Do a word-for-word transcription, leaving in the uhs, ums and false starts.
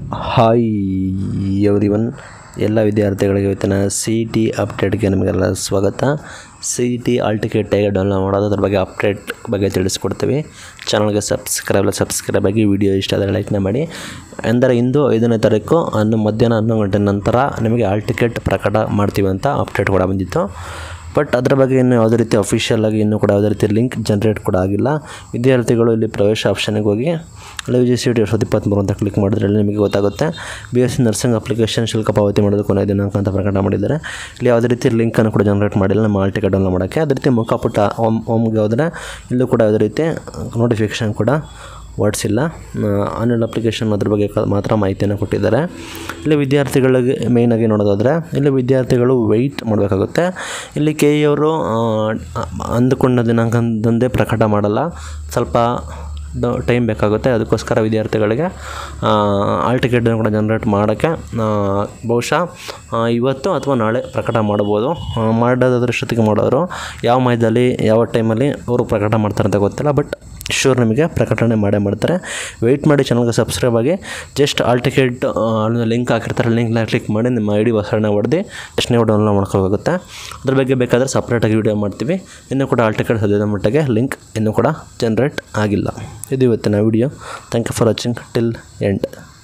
Hi everyone, ಎಲ್ಲ ವಿದ್ಯಾರ್ಥಿಗಳಿಗೆ ಇವತ್ತಿನ ಸಿ ಇ ಟಿ ಅಪ್ಡೇಟ್ಗೆ ನಿಮಗೆಲ್ಲ ಸ್ವಾಗತ. C E T hall ticket ಹೇಗೆ ಡೌನ್ಲೋಡ್ ಮಾಡೋದು ಅದ್ರ ಬಗ್ಗೆ ಅಪ್ಡೇಟ್ ಬಗ್ಗೆ ತಿಳಿಸ್ಕೊಡ್ತೀವಿ. ಚಾನಲ್ಗೆ ಸಬ್ಸ್ಕ್ರೈಬ್ ಸಬ್ಸ್ಕ್ರೈಬ್ ಆಗಿ, ವಿಡಿಯೋ ಇಷ್ಟ ಆದರೆ ಲೈಕ್ನ ಮಾಡಿ. ಅಂದರೆ ಇಂದು ಐದನೇ ತಾರೀಕು ಅನ್ನು ಮಧ್ಯಾಹ್ನ ಹನ್ನೊಂದು ಗಂಟೆ ನಂತರ ನಿಮಗೆ ಆಲ್ ಟಿಕೆಟ್ ಪ್ರಕಟ ಮಾಡ್ತೀವಿ ಅಂತ ಅಪ್ಡೇಟ್ ಕೂಡ ಬಂದಿತ್ತು. ಬಟ್ ಅದರ ಬಗ್ಗೆ ಇನ್ನೂ ಯಾವುದೇ ರೀತಿ ಅಫಿಷಿಯಲ್ ಆಗಿ ಇನ್ನೂ ಕೂಡ ಯಾವುದೇ ರೀತಿ ಲಿಂಕ್ ಜನ್ರೇಟ್ ಕೂಡ ಆಗಿಲ್ಲ. ವಿದ್ಯಾರ್ಥಿಗಳು ಇಲ್ಲಿ ಪ್ರವೇಶ ಆಪ್ಷನ್ಗೆ ಹೋಗಿ ಅಲ್ಲಿ ಯು ಜಿ ಸಿ ಟಿ ಎರಡು ಸಾವಿರದ ಇಪ್ಪತ್ತ್ಮೂರು ಅಂತ ಕ್ಲಿಕ್ ಮಾಡಿದ್ರೆ ನಿಮಗೆ ಗೊತ್ತಾಗುತ್ತೆ. B S C nursing application ಶುಲ್ಕ ಪಾವತಿ ಮಾಡೋದು ಕೊನೆಯ ದಿನಾಂಕ ಅಂತ ಪ್ರಕಟ ಮಾಡಿದ್ದಾರೆ. ಇಲ್ಲಿ ಯಾವುದೇ ರೀತಿ ಲಿಂಕನ್ನು ಕೂಡ ಜನ್ರೇಟ್ ಮಾಡಿಲ್ಲ ನಮ್ಮ ಆಲ್ ಟಿಕೆಟ್ ಡೌನ್ಲೋಡ್ ಮಾಡೋಕ್ಕೆ. ಅದೇ ರೀತಿ ಮುಖಪುಟ ಹೋಮ್ ಹೋಮ್ಗೆ ಹೋದರೆ ಇಲ್ಲೂ ಕೂಡ ಯಾವುದೇ ರೀತಿ ನೋಟಿಫಿಕೇಷನ್ ಕೂಡ ಹೊರಡಿಸಿಲ್ಲ. ಆನ್ಲೈನ್ ಅಪ್ಲಿಕೇಶನ್ ಅದ್ರ ಬಗ್ಗೆ ಮಾತ್ರ ಮಾಹಿತಿಯನ್ನು ಕೊಟ್ಟಿದ್ದಾರೆ. ಇಲ್ಲಿ ವಿದ್ಯಾರ್ಥಿಗಳಿಗೆ ಮೇಯ್ನಾಗಿ ನೋಡೋದಾದರೆ ಇಲ್ಲಿ ವಿದ್ಯಾರ್ಥಿಗಳು ವೆಯ್ಟ್ ಮಾಡಬೇಕಾಗುತ್ತೆ. ಇಲ್ಲಿ ಕೆ ಇ ಅವರು ಅಂದುಕೊಂಡ ದಿನಾಂಕದಂದೇ ಪ್ರಕಟ ಮಾಡಲ್ಲ, ಸ್ವಲ್ಪ ಟೈಮ್ ಬೇಕಾಗುತ್ತೆ. ಅದಕ್ಕೋಸ್ಕರ ವಿದ್ಯಾರ್ಥಿಗಳಿಗೆ ಆಲ್ ಟಿಕೆಟನ್ನು ಕೂಡ ಜನ್ರೇಟ್ ಮಾಡೋಕ್ಕೆ ಬಹುಶಃ ಇವತ್ತು ಅಥವಾ ನಾಳೆ ಪ್ರಕಟ ಮಾಡ್ಬೋದು. ಮಾಡೋದ್ರಷ್ಟೊತ್ತಿಗೆ ಮಾಡೋರು ಯಾವ ಮಧ್ಯದಲ್ಲಿ ಯಾವ ಟೈಮಲ್ಲಿ ಅವರು ಪ್ರಕಟ ಮಾಡ್ತಾರೆ ಅಂತ ಗೊತ್ತಿಲ್ಲ. ಬಟ್ ಶೂರ್ ನಿಮಗೆ ಪ್ರಕಟಣೆ ಮಾಡೇ ಮಾಡ್ತಾರೆ. ವೆಯ್ಟ್ ಮಾಡಿ, ಚಾನಲ್ಗೆ ಸಬ್ಸ್ಕ್ರೈಬ್ ಆಗಿ. ಜಸ್ಟ್ ಆಲ್ ಟಿಕೆಟ್ ಲಿಂಕ್ ಹಾಕಿರ್ತಾರೆ, ಲಿಂಕ್ನ ಕ್ಲಿಕ್ ಮಾಡಿ ನಿಮ್ಮ ಐ ಡಿ ಹೊಸರನ್ನ ಹೊಡೆದು ಎಷ್ಟು ನೀವು ಡೌನ್ಲೋಡ್ ಮಾಡ್ಕೋಬೇಕಾಗುತ್ತೆ. ಅದ್ರ ಬಗ್ಗೆ ಬೇಕಾದರೆ ಸಪ್ರೇಟಾಗಿ ವೀಡಿಯೋ ಮಾಡ್ತೀವಿ. ಇನ್ನೂ ಕೂಡ ಆಲ್ ಟಿಕೆಟ್ ಸದ್ಯದ ಮಟ್ಟಿಗೆ ಲಿಂಕ್ ಇನ್ನೂ ಕೂಡ ಜನ್ರೇಟ್ ಆಗಿಲ್ಲ. ಇದು ಇವತ್ತಿನ video. Thank you for watching till end.